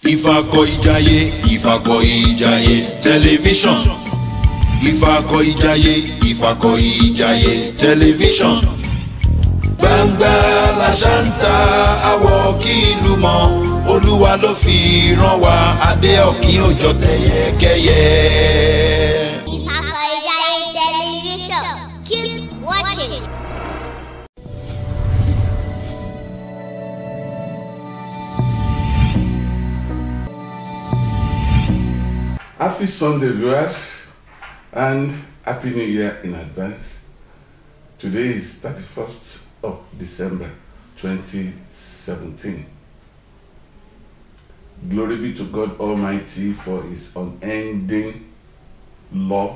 Ìfàkọ̀ìjayé, Ìfàkọ̀ìjayé tẹlifíṣàn. Ìfàkọ̀ìjayé, Ìfàkọ̀ìjayé tẹlifíṣàn. Gbangba làṣántà àwọ̀ kí ìlú mọ̀, Olúwa ló fi rán wa, adé ọ̀kín òjò tẹ̀yẹkẹ́yẹ. Ìfàkọ̀ìjayé television. Keep watching. Happy Sunday, viewers, and Happy New Year in advance. Today is 31st of December 2017. Glory be to God Almighty for His unending love,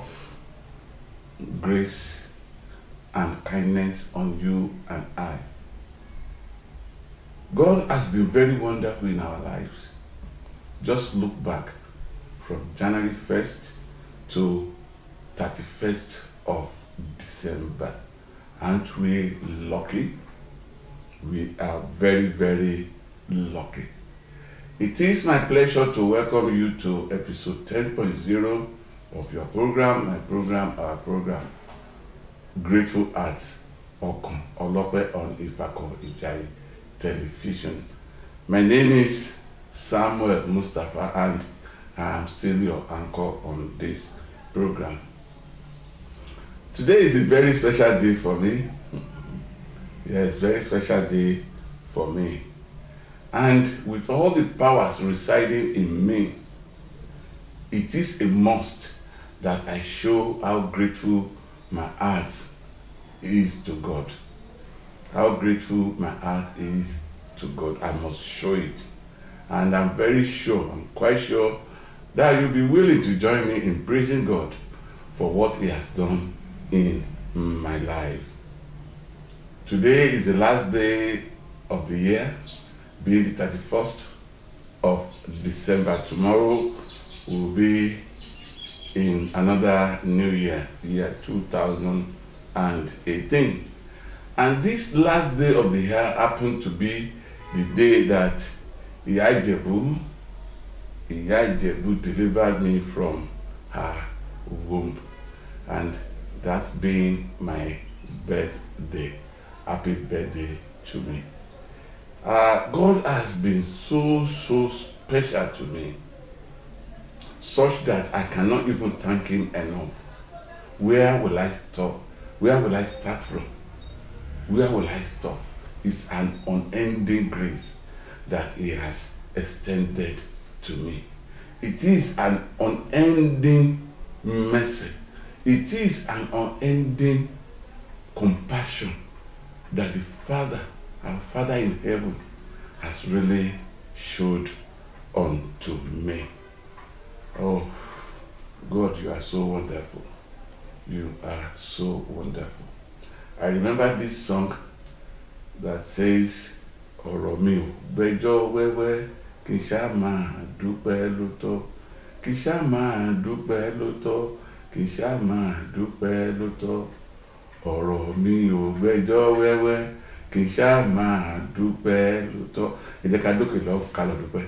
grace, and kindness on you and I. God has been very wonderful in our lives. Just look back from January 1st to 31st of December. Aren't we lucky? We are very, very lucky. It is my pleasure to welcome you to episode 10.0 of your program, our program, Grateful Hearts, Okan Olope on Ìfàkọ̀ìjayé television. My name is Samuel Mustafa, and I am still your anchor on this program. Today is a very special day for me. Yes, very special day for me. And with all the powers residing in me, it is a must that I show how grateful my heart is to God. How grateful my heart is to God. I must show it. And I'm very sure, I'm quite sure, that you'll be willing to join me in praising God for what He has done in my life. Today is the last day of the year, being the 31st of December. Tomorrow will be in another new year, year 2018. And this last day of the year happened to be the day that Ìyá Ìjẹ̀bú delivered me from her womb, and that being my birthday. Happy birthday to me. God has been so special to me, such that I cannot even thank Him enough. Where will I stop? Where will I start from? Where will I stop? It's an unending grace that He has extended to me. It is an unending mercy. It is an unending compassion that the Father, our Father in heaven, has really showed unto me. Oh, God, you are so wonderful. You are so wonderful. I remember this song that says, ọ̀rọ̀ mi ò bẹjọ́ wẹ́wẹ́, kì í ṣá máa dúpẹ́ lóòótọ́, kì í ṣá máa dúpẹ́ lóòótọ́, kì í ṣá máa dúpẹ́ lóòótọ́. Ọ̀rọ̀ mi ò bẹjọ́ wẹ́wẹ́, kì í ṣá máa dúpẹ́ lóòótọ́. Ẹ jẹ́ ká dókè lọ ká lọ dúpẹ́.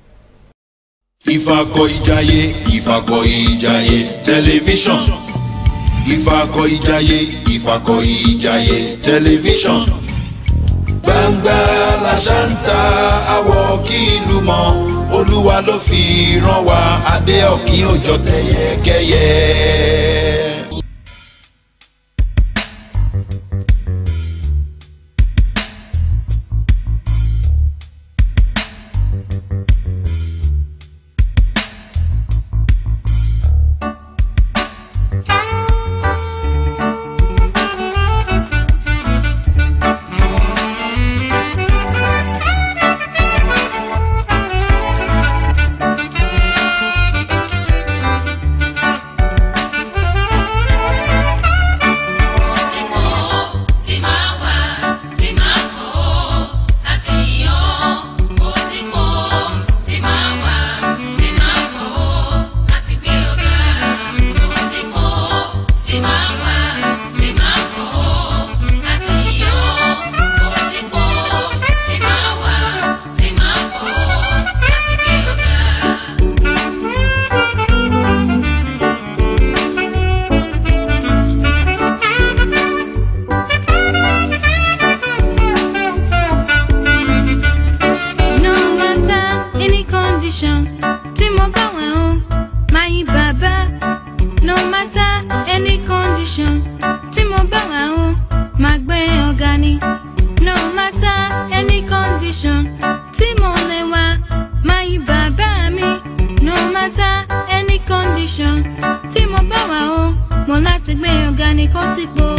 Ìfàkọ̀ìjayé, Ìfàkọ̀ìjayé tẹlifíṣàn. Ìfàkọ̀ìjayé, Ìfàkọ̀ìjayé tẹlifíṣàn. Gbangba làṣántà àwọ̀ kí ìlú mọ̀, Olúwa ló fi rán wa, adé ọ̀kín òjò tẹ̀yẹkẹ́yẹ. condition. Timo Bawa, my Baba. No matter any condition. Timo Bawa, Magbe Ogani. No matter any condition. Timo Lewa, my Baba me. No matter any condition. Timo Bawa, Molate Gbe Ogani Kosipo.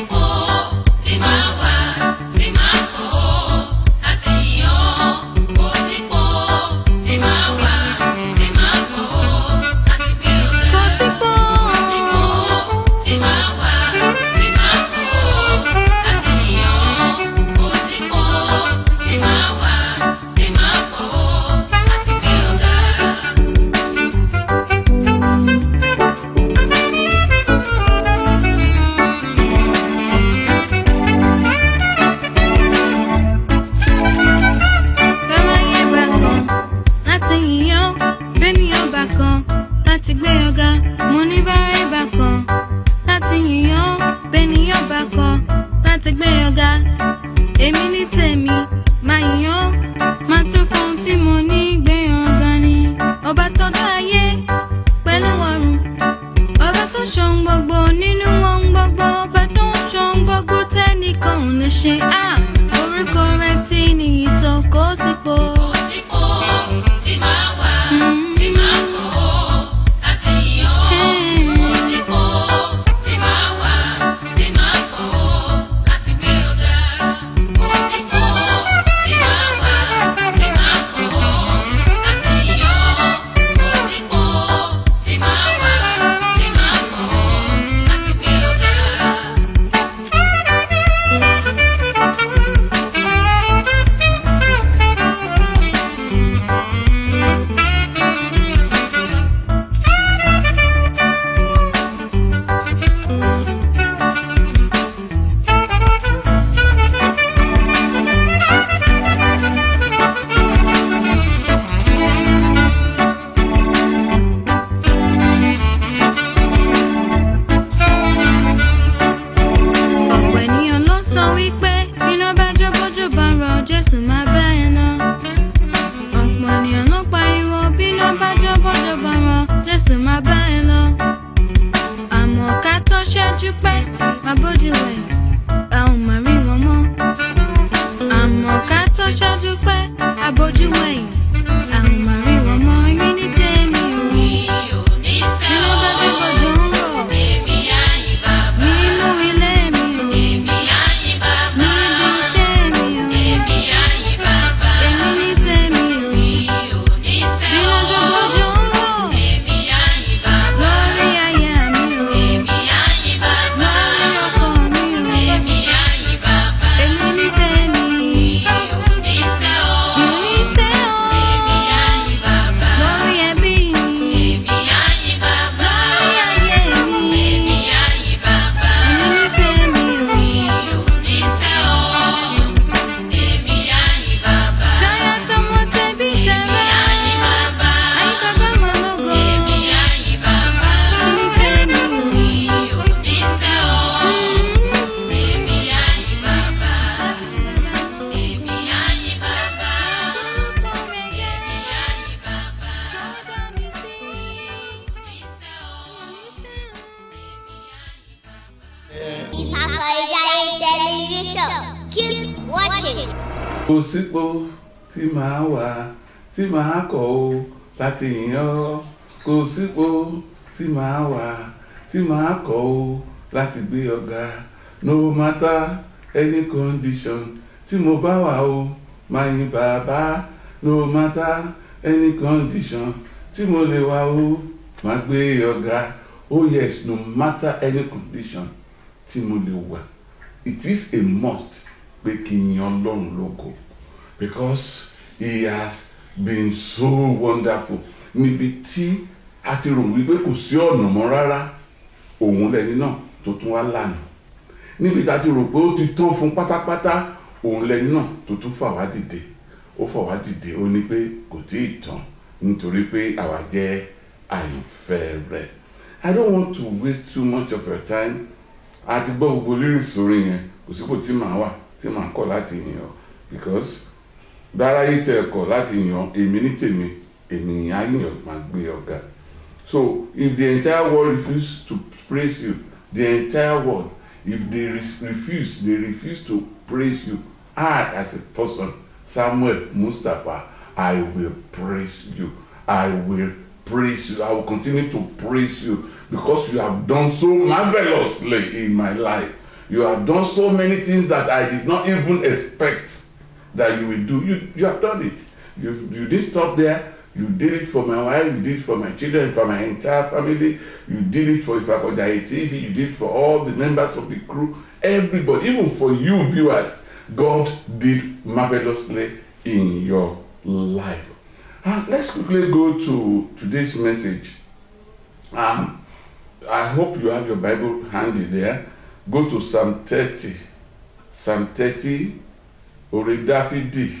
Kò sípò tí màá wà tí màá kọ̀ o láti yìn ọ́. Kò sípò tí màá wà tí màá kọ̀ o láti gbé ọ̀gá. No matter any condition tí mo bá wà o máa yìn bàbá. No matter any condition tí mo lè wà o máa gbé ọ̀gá. Oh yes, no matter any condition tí mo lè wà. It is a must pé kí n yan Ọlọ́run lógo because he has been so wonderful. Níbi tí a ti rò wípé kò sí ọ̀nà mọ́ rárá, òun lẹni náà tó tún wá lànà. Níbi tí a ti rò pé ó ti tán fún pátápátá, òun lẹni náà tó tún fà wá dìde. Ó fà wá dìde, ó ní pé kò tí ì tán nítorí pé àwa jẹ́ àyànfẹ́ rẹ̀. I don't want to waste too much of your time. A ti gbọ́ gbogbo lyrics orin yẹn, kò sípò tí màá wà tí màá kọ̀ láti yìn ọ́ because dára yìí tẹ̀ kọ̀ láti yìn ọ́, èmi ní tèmi èmi á yàn máa gbé ọ̀gá. So if the entire world refuses to praise you, the entire world, if they refuse to praise you, I as a person, Samuel Mustapha, I will praise you. I will praise you. I will continue to praise you because you have done so marvelously in my life. You have done so many things that I did not even expect that you will do. You have done it. You didn't stop there. You did it for my wife, you did it for my children, for my entire family. You did it for Ifakojaye TV, you did it for all the members of the crew, everybody, even for you viewers. God did marvelously in your life. Let's quickly go to today's message. I hope you have your Bible handy there. Go to Psalm 30. Psalm 30, orí Dáfídì,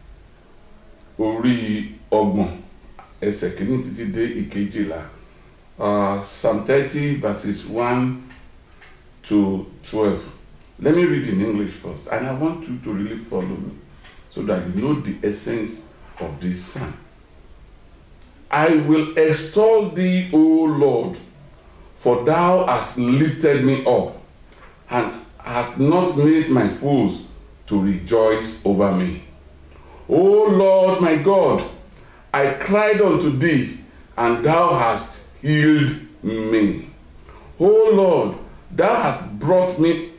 orí ọgbọ̀n, ẹsẹ̀ kìíní títí dé ìkejìlá. Psalm 30 verses 1 to 12. Let me read in English first, and I want you to really follow me so that you know the essence of this psalm. I will extol thee, O Lord, for thou hast lifted me up, and hast not made my foes to rejoice over me. O Lord my God, I cried unto thee, and thou hast healed me. O Lord, thou hast brought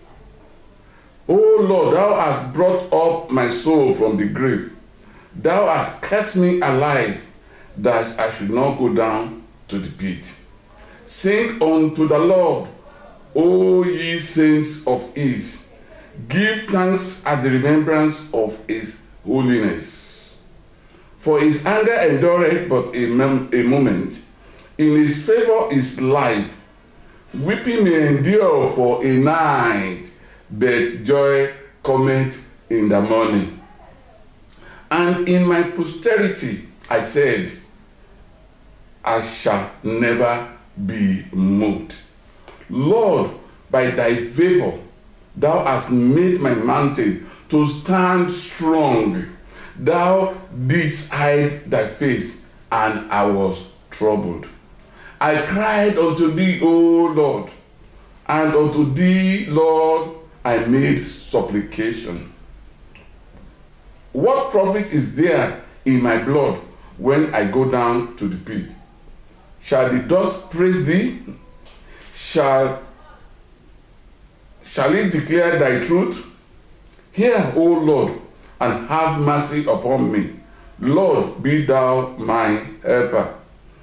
up my soul from the grave. Thou hast kept me alive, that I should not go down to the pit. Sing unto the Lord, O ye saints of his. Give thanks at the remembrance of his holiness. For his anger endureth but a moment. In his favor is life. Weeping may endure for a night, but joy cometh in the morning. And in my posterity I said, I shall never be moved. Lord, by thy favor, thou hast made my mountain to stand strong. Thou didst hide thy face, and I was troubled. I cried unto thee, O Lord, and unto thee, Lord, I made supplication. What profit is there in my blood when I go down to the pit? Shall the dust praise thee? Shall it declare thy truth? Hear, O Lord, and have mercy upon me. Lord, be thou my helper.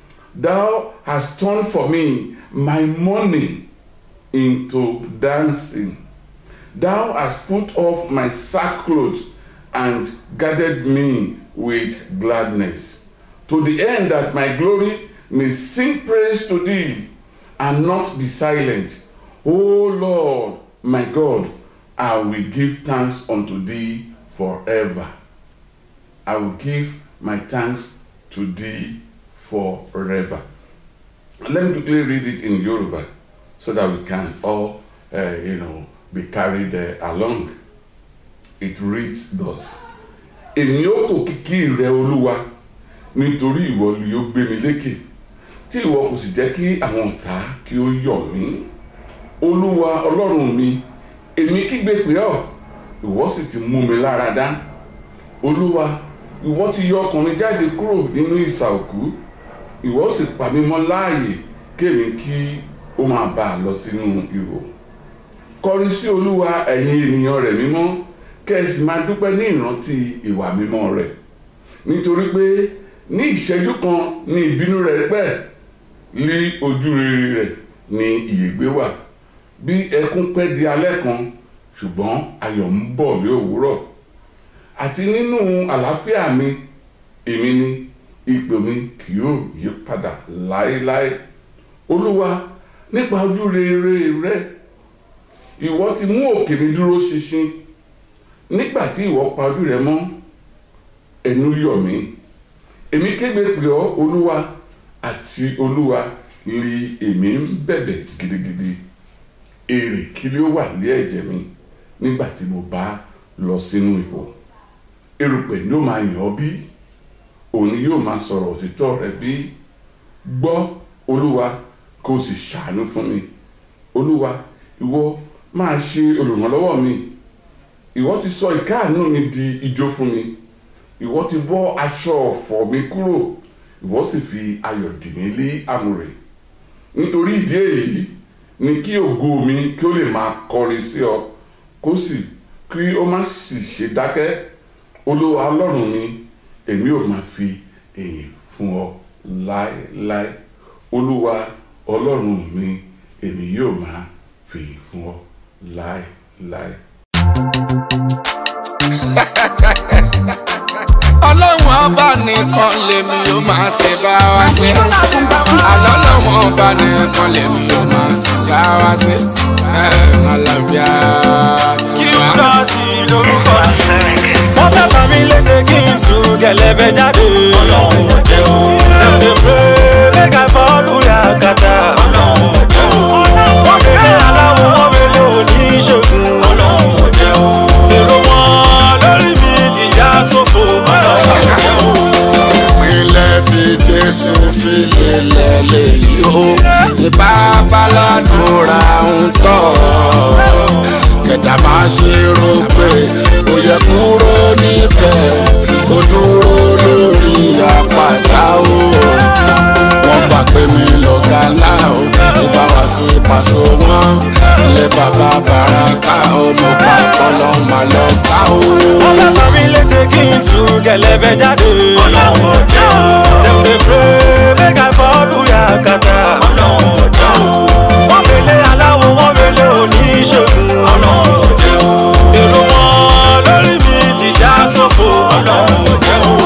Thou hast turned for me my mourning into dancing. Thou hast put off my sackcloth and gathered me with gladness, to the end that my glory may sing praise to thee and not be silent. O Lord, my God, I will give thanks unto thee forever. I will give my thanks to thee forever. Let me quickly read it in Yoruba so that we can all, be carried along. It reads thus. Èmi ó kò kìkì rẹ Olúwa, nítorí ìwọ ni ó gbé mi lékè, tí ìwọ kò sì jẹ́ kí àwọn ọ̀tá kí ó yọ̀ mí. Olúwa Ọlọ́run mi, èmi kígbe pè ọ́, ìwọ sì ti mú mi lára dá. Olúwa, ìwọ ti yọ ọkàn mi jáde kúrò nínú ìsà òkú, ìwọ sì pa mí mọ́ láàyè kémi kí ó máa bá a lọ sínú ihò. Kọrin sí Olúwa ẹ̀yin ènìyàn rẹ̀ mímọ́, kẹ́sì máa dúpẹ́ ní ìrántí ìwà mímọ́ rẹ̀. Nítorí pé ní ìṣẹ́jú kan ní ìbínú rẹ̀ pẹ́, lí ojú rere rẹ̀ ní ìyègbé wà. Bí ẹkún pẹ́ di alẹ́ kan, ṣùgbọ́n ayọ̀ ń bọ̀ ní òwúrọ̀. Àti nínú àlàáfíà mi, èmi ni, ipò mi kì yóò yí padà láéláé. Olúwa, nípa ojú rere rẹ̀, ìwọ ti mú òkè mi dúró ṣinṣin. Nígbà tí ìwọ pa ojú rẹ mọ́, ẹnu yọ̀ mí. Èmi kégbe pè ọ́, Olúwa, àti Olúwa li èmi ń bẹ̀bẹ̀ gidigidi. Èrè kí ló wà lé ẹ̀jẹ̀ mi nígbà tí mo bá lọ sínú ipò? Erùpẹ̀ ni ó máa yàn ọ́ bí? òun ni yóò máa sọ̀rọ̀ òtítọ́ rẹ̀ bí. Gbọ́ Olúwa kó sì ṣàánú fún mi. Olúwa ìwọ máa ṣe olùrànlọ́wọ́ mi. Ìwọ ti sọ ìkáàánú mi di ijó fún mi. Ìwọ ti bọ́ aṣọ ọ̀fọ̀ mi kúrò. Ìwọ sì fi ayọ̀ dì mí lé àmùrè. Nítorí ìdí èyí ni kí ògo mi kí ó lè máa kọrin sí ọ, kí ó má sì ṣe dákẹ́. Olúwa Ọlọ́run mi, èmi ò máa fi èyìn fún ọ láéláé. Olúwa Ọlọ́run mi, èmi yóò máa fi èyìn fún ọ láéláé. Ọlọ́run ọba nìkan lèmi yóò máa ṣe bá wa ṣe. Ọlọ́run ọba nìkan lèmi yóò máa ṣe bá wa ṣe. Àlàáfíà tún wá. Kíúdọ̀tì lórúkọ wọ́n fẹ́ fà mí lédè kí n tú gẹ̀lẹ́bẹ̀ jáde. Ọlọ́run ò jẹ́ o. Ẹ̀mí pray make I follow Yakata. Ọlọ́run ò jẹ́ o. Wọ́n bèèrè aláwọ̀ wọ́n bèèrè oníṣègùn. Ọlọ́run ò jẹ́ o. Èrò wọn lórí mi ti já sófo. Ọlọ́run ò jẹ́ o. Ìpínlẹ̀ fi Jésù fi lélẹ̀ léyìí o. Ìbá baládùúrà ń tọ̀. Kẹ̀dá máa ṣe rò pé ó yẹ kúrò níbẹ̀. Ó dúró lórí àpáta o. Wọ́n gbà pé mi lọ̀gá ńlá o. Ìbá wá sí pàṣọ wọn. Ilé bàbá Bàrákà o. Mo pa ọpọlọ màá lọ ká o. Wọ́n fẹ́ fà mí lédè kí n tú gẹ̀lẹ́bẹ̀ jáde. Ọlọ́run ò jẹ́ o. Ẹ̀mí pray make I follow Yakata. Ọlọ́run ò jẹ́ o. Wọ́n bèèrè aláwọ̀ wọ́n bèèrè oníṣègùn. Ọlọ́run ò jẹ́ o. Èrò wọn lórí mi ti já sófo. Ọlọ́run ò jẹ́ o.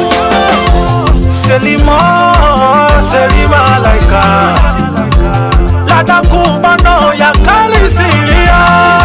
Selimọ́ Selima Laika Ládàkú gbọ́nà Yakali Síríà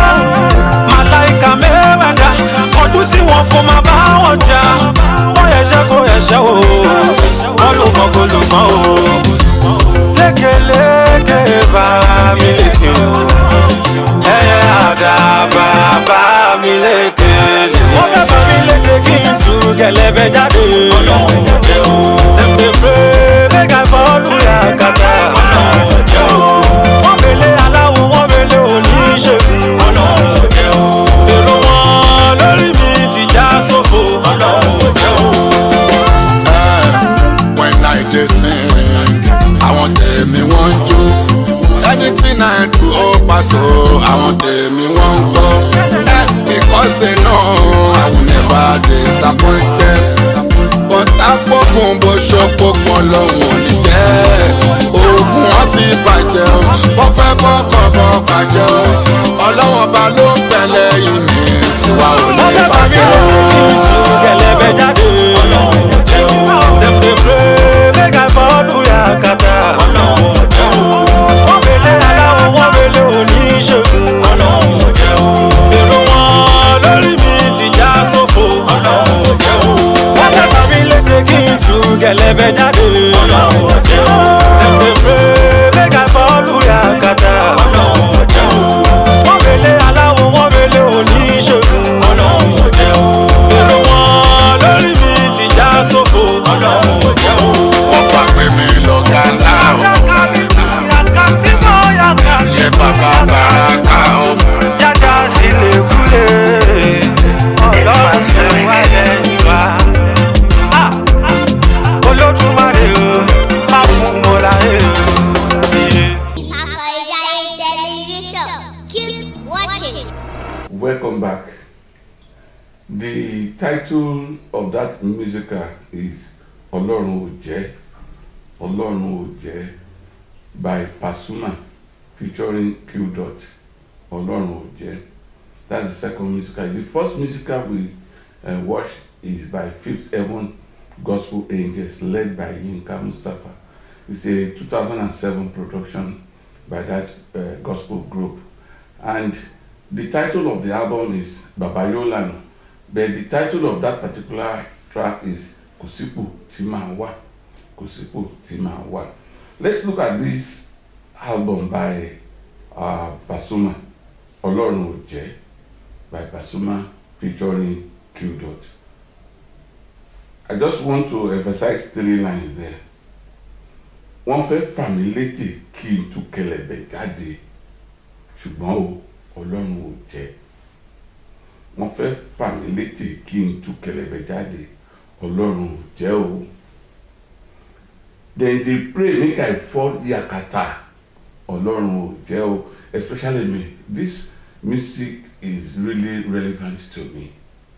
Màláìka mẹ́wàá kọjú sí wọn kó má bá wọn jà. Wọ́n yẹ̀ṣẹ́ kó yẹ̀ṣẹ́ o. Wọ́n lùmọ̀ kó lùmọ̀ o. Lékeléke bá mi léke o. Ẹyẹ àdàbà bá mi léke. Wọ́n fẹ́ fà mí léke kí n tú gẹ̀lẹ́bẹ̀ jáde. Ọlọ́run ò jẹ́ o. Ẹ̀mí pray make I follow Yakata. Ọlọ́run ò jẹ́ o. Wọ́n bèèrè aláwọ̀ wọ́n bèèrè oníṣègùn. Ọlọ́run ò jẹ́ o. Èrò wọn lórí mi ti já sófo. Ọlọ́run ò jẹ́ o. When I dey sing, àwọn tèmi wọ́n ń jó. Anything I do ó paṣọ, àwọn tèmi wọ́n ń gbọ́. Because they know I will never disappoint them. But àpòkùn bó ṣọpọ̀pọ̀ lọ́wọ́ ní jẹ́. Oògùn wọn ti bàjẹ́ o, wọ́n fẹ́ bọ́kọ̀ bọ́kà jẹ́ o. Ọlọ́wọ́n ba ló ń pẹ̀lẹ́ yìí mi tiwa ò ní Wọ́n fẹ́ fà mí bàjẹ́ lédè kí n tú gẹ̀lẹ́bẹ̀ jáde. Ọlọ́run ò jẹ́ o. Ẹ̀mí pray make I follow Yakata. Ọlọ́run ò jẹ́ o. Wọ́n bèèrè aláwọ̀ wọ́n bèèrè oníṣègùn. Ọlọ́run ò jẹ́ o. Èrò wọn lórí mi ti já sófo. Ọlọ́run ò jẹ́ o. Wọ́n fẹ́ fà mí lédè kí n tú gẹ̀lẹ́bẹ̀ jáde. Ọlọ́run ò jẹ́ o. Ẹ̀mí pray make I follow Yakata. Ọlọ́run ò jẹ́ o. Wọ́n bèèrè aláwọ̀ wọ́n bèèrè oníṣègùn. Ọlọ́run ò jẹ́ o. Èrò wọn lórí mi ti já sófo. Ọlọ́run ò jẹ́ o. wọ́n gbà pé mi lọ̀gá ńlá o. Ilé bàbá Bàrákà o. Yàtọ̀ sílẹ̀ kúlẹ̀, Ọlọ́run ṣe wá lẹ́yìn wá. Olódùmarè o, má fún mọ́ra ẹ̀ o. Ìfàkọ̀ìjayé television. Keep watching. Welcome back. The title of that musical is Ọlọ́run ò jẹ́, Ọlọ́run ò jẹ́ by Pasuma featuring Q-Dot. Ọlọ́run ò jẹ́. That's the second musical. The first musical we watched is by Fifth Heaven Gospel Angels led by Yinka Mustafa. It's a 2007 production by that gospel group. And the title of the album is Babayolana. But the title of that particular track is Kosipo Timawa. Kosipo Timawa. Let's look at this album by Pasuma, Ọlọ́run ò jẹ́, by Pasuma featuring Q-Dot. I just want to emphasize 3 lines there. Wọ́n fẹ́ fà mí létí kí n tú kẹlẹ̀bẹ̀ jáde, ṣùgbọ́n o, Ọlọ́run ò jẹ́. Wọ́n fẹ́ fà mí létí kí n tú kẹlẹ̀bẹ̀ jáde, Ọlọ́run ò jẹ́ o. Then they pray make I fall yakata, Ọlọ́run ò jẹ́ o. Especially me, this music is really relevant to me.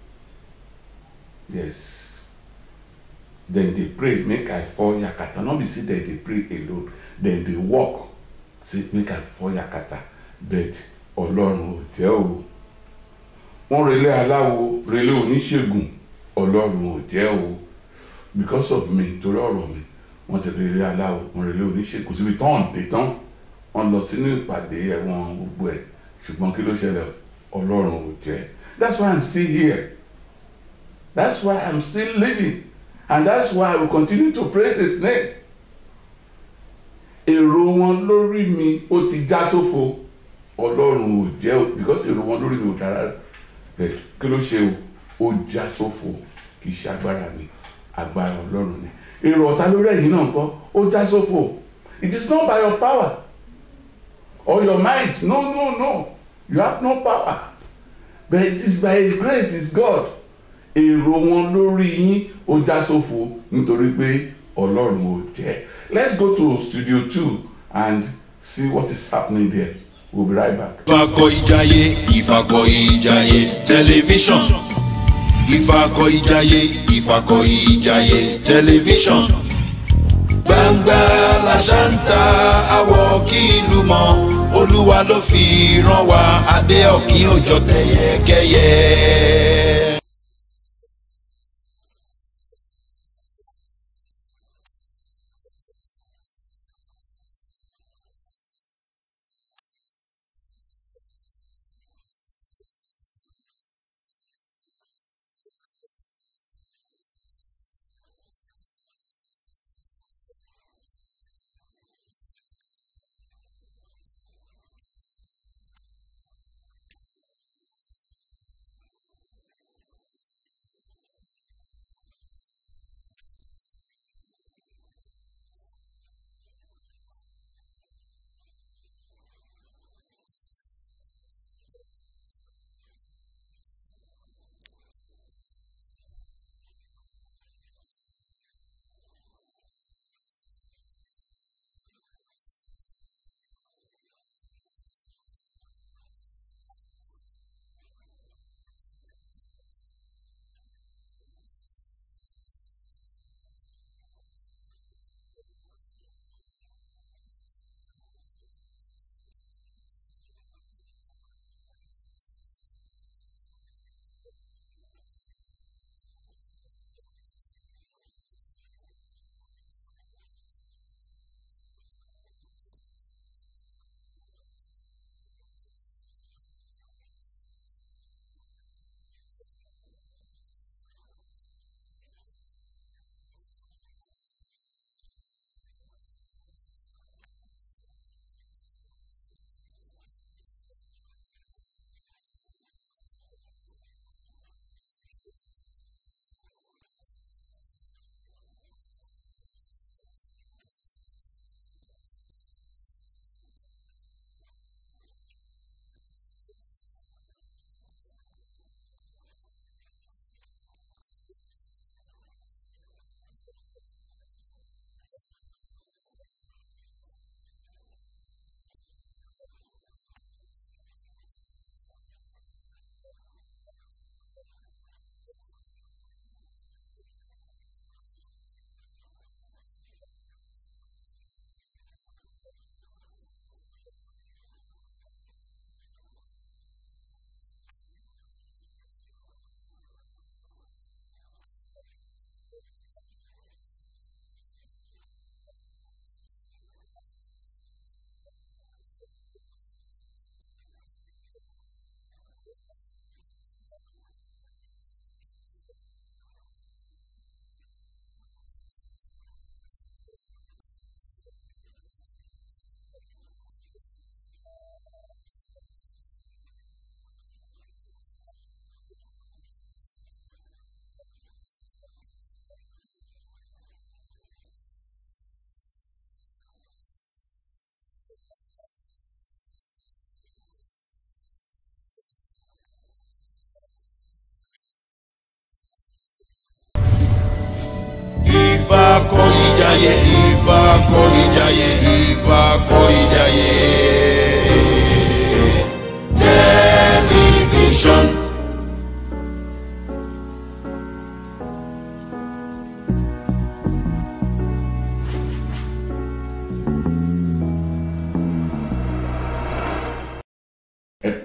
Yes. Then they pray make I fall yakata. Not be say that they pray alone. Then they walk, say make I fall yakata. But Ọlọ́run ò jẹ́ o. Wọ́n relé aláwo, relé oníṣègùn, Ọlọ́run ò jẹ́ o. Because of me, torí ọ̀rọ̀ mi, wọ́n ti relé aláwo, wọ́n relé oníṣègùn síbi tán dé tán. Wọ́n lọ sínú ìpàdé ẹ̀wọ̀n gbogbo ẹ̀. Ṣùgbọ́n kí ló ṣẹlẹ̀? Ọlọ́run ò jẹ́. That's why I'm still here. That's why I'm still living. And that's why I will continue to praise his name. Èrò wọn lórí mi ó ti já sófo. Ọlọ́run ò jẹ́ o, because èrò wọn lórí mi ò dára. But kí ló ṣe o? Ó já sófo. Kì í ṣe agbára mi. Agbára Ọlọ́run ni. Èrò ọ̀tá lórí ẹ̀yin náà ńkọ́? Ó já sófo. It is not by your power or your might. No. You have no power. But it is by his grace, his God. Èrò wọn lórí yín ó já sófo nítorí pé Ọlọ́run ò jẹ́. Let's go to Studio 2 and see what is happening there. We'll be right back. Ìfàkọ̀ ìjàyè television. Ìfàkọ̀ ìjàyè television. Gbangba la ṣántà àwọ̀ kí ìlú mọ̀. Olúwa ló fi rán wa adé ọ̀kín òjò tẹ̀yẹkẹ́yẹ.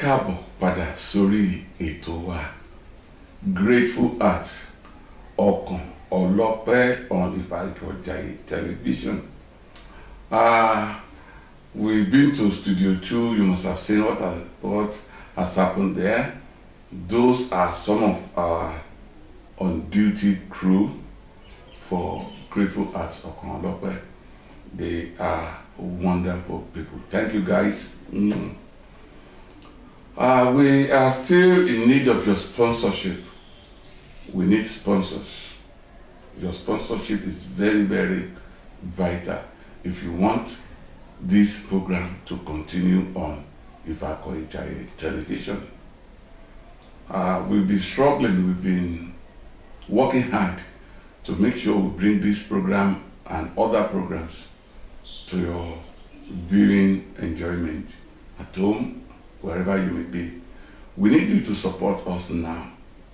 káàbọ̀ padà sórí ètò wa Grateful Heart ọkàn ọlọ́pẹ́ on Ifa-Eko-Ijaye television. We've been to Studio 2. You must have seen what has happened there. Those are some of our on-duty crew for Grateful Heart ọkàn ọlọ́pẹ́. They are wonderful people. Thank you, guys. We are still in need of your sponsorship. We need sponsors. Your sponsorship is very, very vital if you want this program to continue on Ifa-Eko-Ijaye television. We've been struggling, we've been working hard to make sure we bring this program and other programs to your viewing enjoyment at home, wherever you may be. We need you to support us now.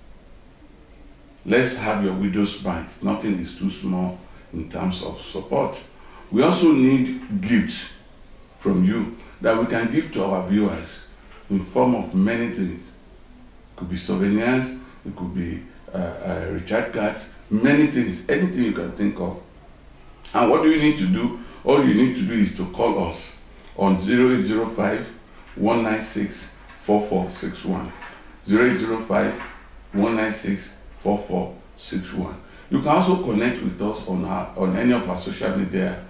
Let's have your widow's mind. Nothing is too small in terms of support. We also need gifts from you that we can give to our viewers in form of many things. It could be souvenirs, it could be recharge cards, many things, anything you can think of. And what do you need to do? All you need to do is to call us on 0805 196 4461. 0805 196 4461. You can also connect with us on any of our social media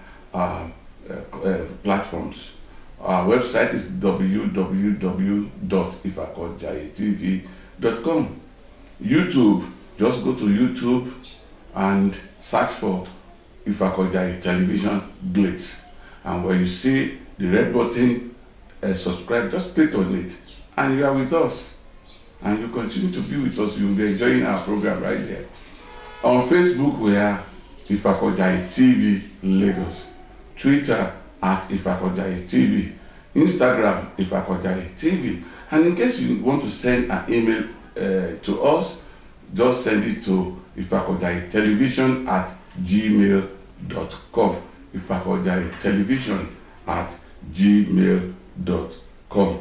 platforms. Our website is www.ifakoijayetv.com. YouTube, just go to YouTube and search for Ifa-Eko-Ijaye television Blitz, and where you see the red button, subscribe, just click on it and you are with us, and you continue to be with us. You will be enjoying our program right there. On Facebook we are Ifa-Eko-Ijaye TV Lagos, Twitter at Ifa-Eko-Ijaye TV, Instagram Ifa-Eko-Ijaye TV, and in case you want to send an email to us, just send it to Ifa-Eko-Ijaye television at gmail.com. Ifa-Eko-Ijaye television at gmail.com.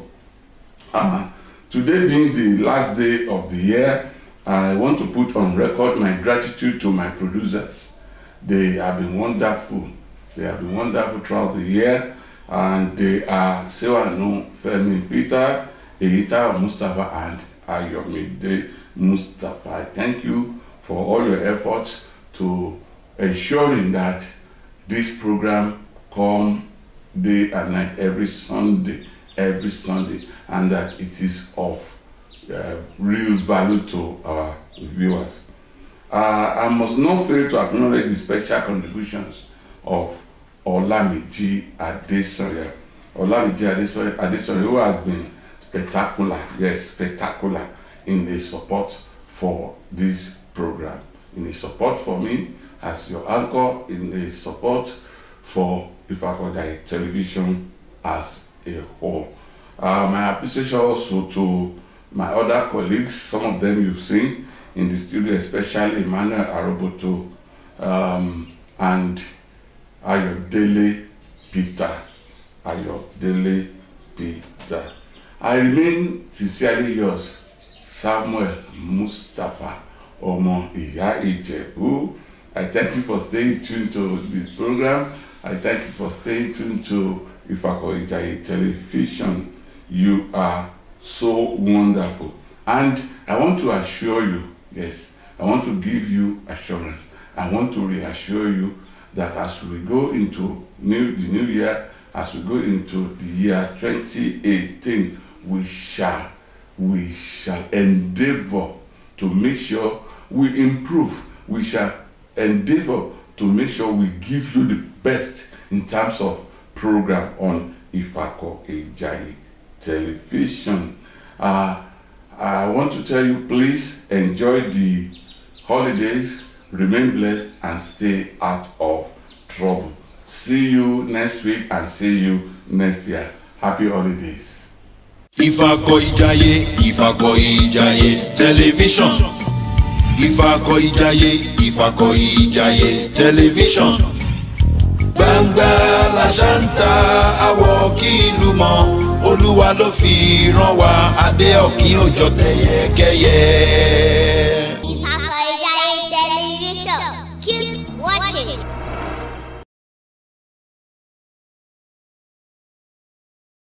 Today being the last day of the year, I want to put on record my gratitude to my producers. They have been wonderful. They have been wonderful throughout the year, and they are Sewanu Femi Peter, Eyita Mustafa, and Ayomide Mustafa. I thank you for all your efforts to ensuring that this program come day and night every Sunday, and that it is of real value to our viewers. I must not fail to acknowledge the special contributions of Olamiji Adesoye. Olamiji Adesoye, who has been spectacular, yes, spectacular in the support for this program, in the support for me as your anchor, in the support for Ifa-Eko-Ijaye television as a whole. My appreciation also to my other colleagues, some of them you've seen in the studio, especially Emmanuel Aroboto and Ayodele Peter. Ayodele Peter. I remain sincerely yours, Samuel Mustafa Omo Iya Ijebu. I thank you for staying tuned to the program. I thank you for staying tuned to Ifa-Eko-Ijaye television. You are so wonderful. And I want to assure you, yes, I want to give you assurance. I want to reassure you that as we go into the new year, as we go into the year 2018, we shall endeavor to make sure we improve. We shall endeavor to make sure we give you the best in terms of program on Ifa-Eko-Ijaye television. I want to tell you, please enjoy the holidays, remain blessed, and stay out of trouble. See you next week and see you next year. Happy holidays. Ifa-Eko-Ijaye, Ifa-Eko-Ijaye television. Ifa-Eko-Ijaye, Ifa-Eko-Ijaye television. Gbangba la ṣanta àwọ̀ kìlú mọ́. olúwa ló fi rán wa adé ọ̀kín òjò tẹ̀yẹkẹ́yẹ.